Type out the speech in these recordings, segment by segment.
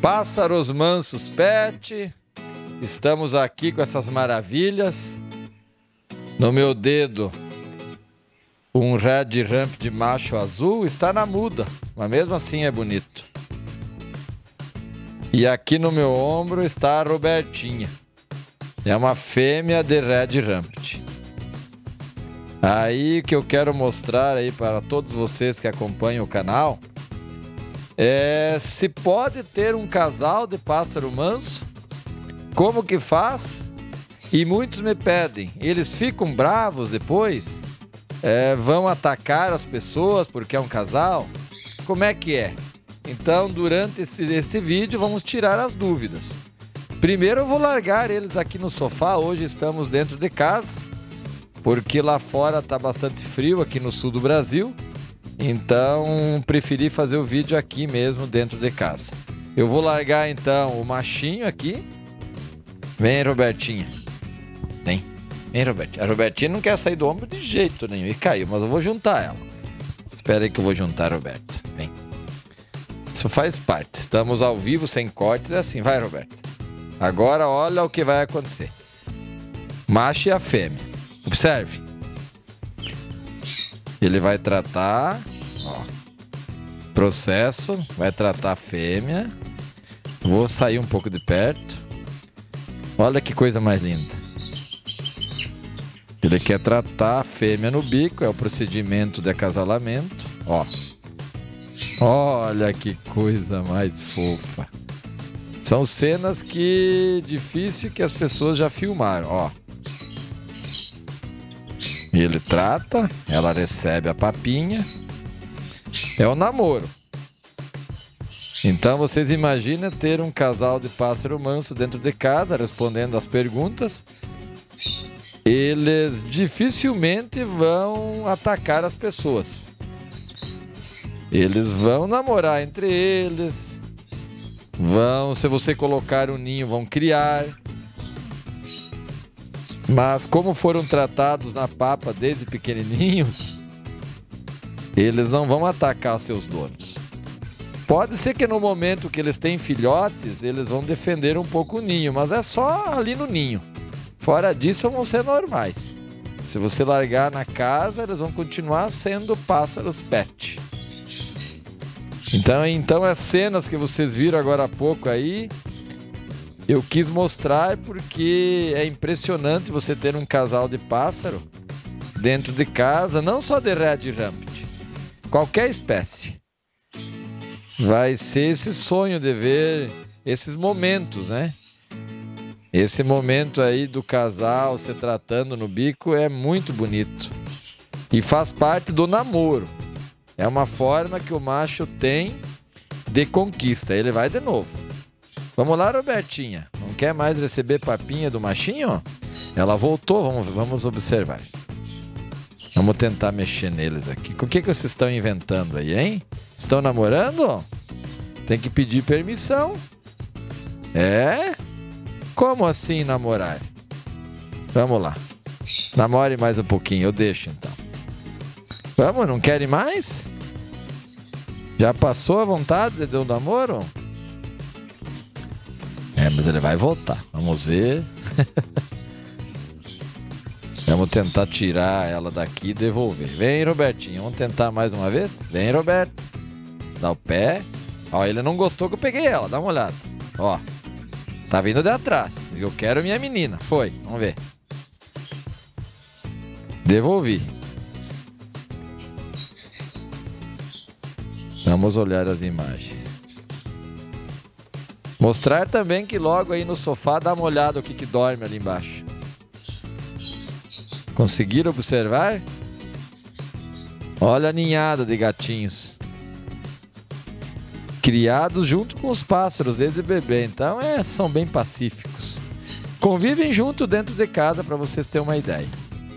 Pássaros mansos pet, estamos aqui com essas maravilhas. No meu dedo, um red rump de macho azul, está na muda, mas mesmo assim é bonito. E aqui no meu ombro está a Robertinha, é uma fêmea de red rump. Aí o que eu quero mostrar aí para todos vocês que acompanham o canal é se pode ter um casal de pássaro manso, como que faz? E muitos me pedem, eles ficam bravos depois? Vão atacar as pessoas porque é um casal? Como é que é? Então, durante este vídeo, vamos tirar as dúvidas. Primeiro eu vou largar eles aqui no sofá, hoje estamos dentro de casa, porque lá fora está bastante frio aqui no sul do Brasil. Então, preferi fazer o vídeo aqui mesmo, dentro de casa. Eu vou largar, então, o machinho aqui. Vem, Robertinha. Vem, Robertinha. A Robertinha não quer sair do ombro de jeito nenhum. E caiu, mas eu vou juntar ela. Espera aí que eu vou juntar a Roberta. Vem. Isso faz parte. Estamos ao vivo, sem cortes. É assim, vai, Roberta. Agora, olha o que vai acontecer. Macho e a fêmea. Observe. Ele vai tratar, ó, processo, vai tratar a fêmea. Vou sair um pouco de perto. Olha que coisa mais linda. Ele quer tratar a fêmea no bico, é o procedimento de acasalamento. Ó. Olha que coisa mais fofa. São cenas que difícil que as pessoas já filmaram, ó. Ele trata, ela recebe a papinha. É o namoro. Então vocês imaginam ter um casal de pássaro manso dentro de casa, respondendo as perguntas. Eles dificilmente vão atacar as pessoas. Eles vão namorar entre eles. Vão, se você colocar um ninho, vão criar. Mas como foram tratados na papa desde pequenininhos, eles não vão atacar seus donos. Pode ser que no momento que eles têm filhotes, eles vão defender um pouco o ninho, mas é só ali no ninho. Fora disso, vão ser normais. Se você largar na casa, eles vão continuar sendo pássaros pet. Então as cenas que vocês viram agora há pouco aí, eu quis mostrar porque é impressionante você ter um casal de pássaro dentro de casa, não só de red rump, qualquer espécie. Vai ser esse sonho de ver esses momentos, né? Esse momento aí do casal se tratando no bico é muito bonito. E faz parte do namoro. É uma forma que o macho tem de conquista. Ele vai de novo. Vamos lá, Robertinha. Não quer mais receber papinha do machinho? Ela voltou, vamos observar. Vamos tentar mexer neles aqui. O que vocês estão inventando aí, hein? Estão namorando? Tem que pedir permissão. É? Como assim namorar? Vamos lá. Namore mais um pouquinho, eu deixo então. Vamos, não querem mais? Já passou a vontade do namoro? Mas ele vai voltar. Vamos ver. Vamos tentar tirar ela daqui e devolver. Vem, Robertinho. Vamos tentar mais uma vez? Vem, Roberto. Dá o pé. Ó, ele não gostou que eu peguei ela. Dá uma olhada. Ó. Tá vindo de atrás. Eu quero minha menina. Foi. Vamos ver. Devolvi. Vamos olhar as imagens. Mostrar também que logo aí no sofá dá uma olhada o que dorme ali embaixo. Conseguiram observar? Olha a ninhada de gatinhos. Criados junto com os pássaros desde bebê. Então são bem pacíficos. Convivem junto dentro de casa para vocês terem uma ideia.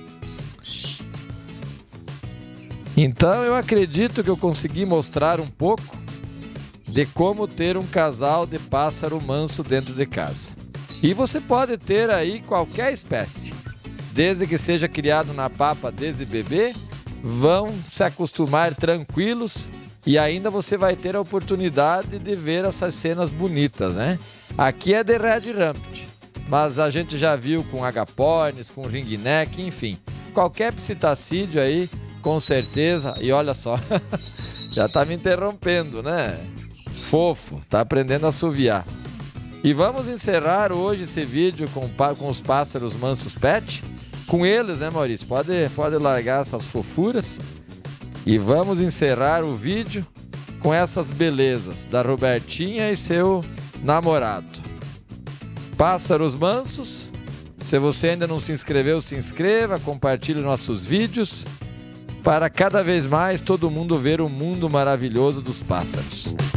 Então eu acredito que eu consegui mostrar um pouco de como ter um casal de pássaro manso dentro de casa. E você pode ter aí qualquer espécie. Desde que seja criado na papa desde bebê, vão se acostumar tranquilos E ainda você vai ter a oportunidade de ver essas cenas bonitas, né? Aqui é de Red Ramped, mas a gente já viu com agapornis, com ringneck, enfim. Qualquer psitacídeo aí, com certeza. E olha só, já tá me interrompendo, né? Fofo, tá aprendendo a assoviar. E vamos encerrar hoje esse vídeo com os pássaros mansos pet. Com eles, né, Maurício? Pode largar essas fofuras. E vamos encerrar o vídeo com essas belezas da Robertinha e seu namorado. Pássaros mansos. Se você ainda não se inscreveu, se inscreva, compartilhe nossos vídeos para cada vez mais todo mundo ver o mundo maravilhoso dos pássaros.